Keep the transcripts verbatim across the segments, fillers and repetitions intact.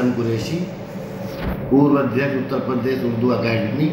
हसन कुरैशी, पूर्व अध्यक्ष उत्तर प्रदेश उर्दू अकेडमी,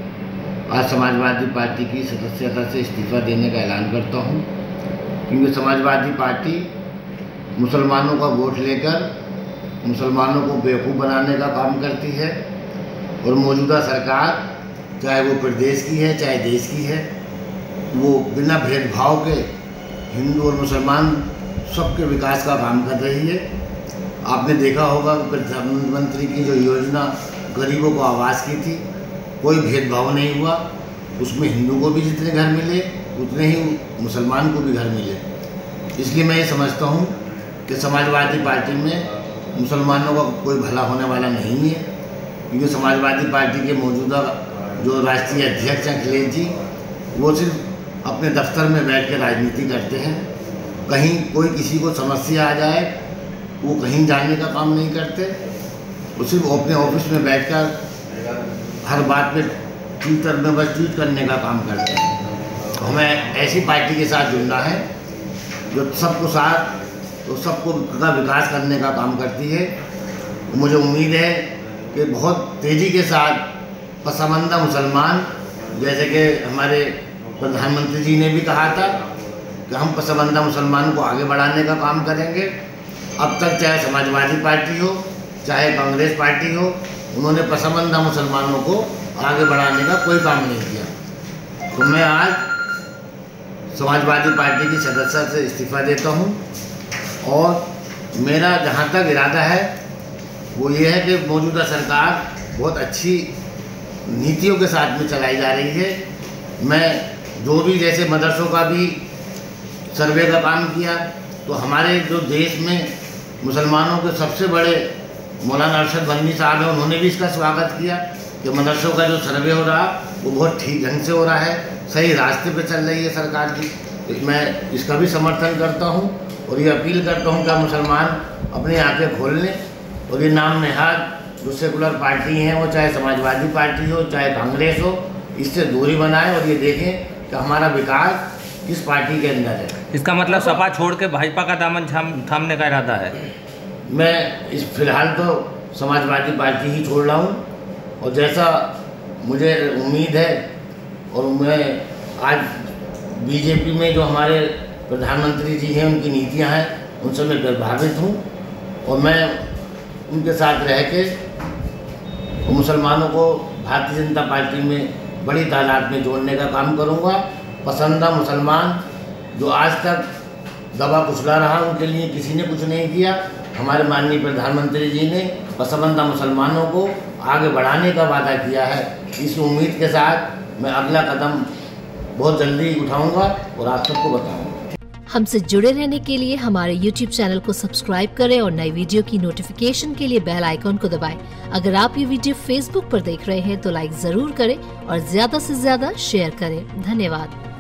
आज समाजवादी पार्टी की सदस्यता से इस्तीफा देने का ऐलान करता हूँ, क्योंकि समाजवादी पार्टी मुसलमानों का वोट लेकर मुसलमानों को बेवकूफ़ बनाने का काम करती है और मौजूदा सरकार चाहे वो प्रदेश की है चाहे देश की है, वो बिना भेदभाव के हिंदू और मुसलमान सबके विकास का काम कर रही है। आपने देखा होगा कि प्रधानमंत्री की जो योजना गरीबों को आवास की थी, कोई भेदभाव नहीं हुआ, उसमें हिंदू को भी जितने घर मिले उतने ही मुसलमान को भी घर मिले। इसलिए मैं ये समझता हूँ कि समाजवादी पार्टी में मुसलमानों का कोई भला होने वाला नहीं है, क्योंकि समाजवादी पार्टी के मौजूदा जो राष्ट्रीय अध्यक्ष हैं अखिलेश जी, वो सिर्फ अपने दफ्तर में बैठ के राजनीति करते हैं। कहीं कोई किसी को समस्या आ जाए वो कहीं जाने का काम नहीं करते, वो सिर्फ अपने ऑफिस में बैठकर हर बात पे ट्विटर में बस ट्वीट करने का काम करते हैं। तो हमें ऐसी पार्टी के साथ जुड़ना है जो सबको साथ तो सबको का विकास करने का काम करती है। मुझे उम्मीद है कि बहुत तेज़ी के साथ पसमानदा मुसलमान, जैसे कि हमारे प्रधानमंत्री जी ने भी कहा था कि हम पसमानदा मुसलमान को आगे बढ़ाने का काम करेंगे। अब तक चाहे समाजवादी पार्टी हो चाहे कांग्रेस पार्टी हो, उन्होंने पसमानदा मुसलमानों को आगे बढ़ाने का कोई काम नहीं किया। तो मैं आज समाजवादी पार्टी की सदस्यता से इस्तीफा देता हूं और मेरा जहां तक इरादा है वो ये है कि मौजूदा सरकार बहुत अच्छी नीतियों के साथ में चलाई जा रही है। मैं जो भी जैसे मदरसों का भी सर्वे का काम किया, तो हमारे जो देश में मुसलमानों के सबसे बड़े मौलाना अरशद गनी साहब हैं, उन्होंने भी इसका स्वागत किया कि मदरसों का जो सर्वे हो रहा वो बहुत ठीक ढंग से हो रहा है, सही रास्ते पे चल रही है सरकार की। मैं इसका भी समर्थन करता हूँ और ये अपील करता हूँ कि मुसलमान अपनी आंखें खोल लें और ये नाम नेहाद जो सेकुलर पार्टी हैं, वो चाहे समाजवादी पार्टी हो चाहे कांग्रेस हो, इससे दूरी बनाएं और ये देखें कि हमारा विकास किस पार्टी के अंदर है। इसका मतलब सपा छोड़ के भाजपा का दामन थाम थामने का इरादा है? मैं इस फिलहाल तो समाजवादी पार्टी ही छोड़ रहा हूँ और जैसा मुझे उम्मीद है और मैं आज बीजेपी में जो हमारे प्रधानमंत्री जी हैं उनकी नीतियाँ हैं उनसे मैं प्रभावित हूँ और मैं उनके साथ रह के मुसलमानों को भारतीय जनता पार्टी में बड़ी तादाद में जोड़ने का काम करूँगा। पसंदा मुसलमान जो आज तक दबा कुचला रहा, उनके लिए किसी ने कुछ नहीं किया। हमारे माननीय प्रधानमंत्री जी ने पसंदा मुसलमानों को आगे बढ़ाने का वादा किया है। इस उम्मीद के साथ मैं अगला कदम बहुत जल्दी उठाऊंगा और आप सबको बताऊंगा। हमसे जुड़े रहने के लिए हमारे यूट्यूब चैनल को सब्सक्राइब करें और नई वीडियो की नोटिफिकेशन के लिए बेल आइकॉन को दबाएं। अगर आप ये वीडियो फेसबुक पर देख रहे हैं तो लाइक जरूर करें और ज्यादा से ज्यादा शेयर करें। धन्यवाद।